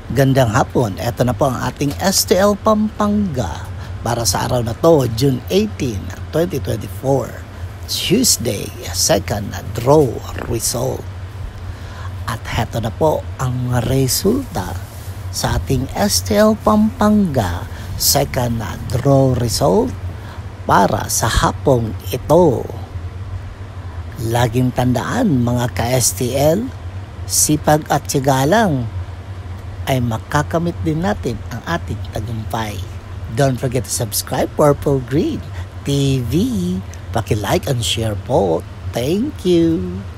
Gandang hapon, eto na po ang ating STL Pampanga para sa araw na to, June 18, 2024, Tuesday, second draw result. At heto na po ang resulta sa ating STL Pampanga second draw result para sa hapong ito. Laging tandaan mga ka-STL, sipag at tiyaga lang ay makakamit din natin ang ating tagumpay. Don't forget to subscribe Purple Green TV. Paki-like and share po. Thank you.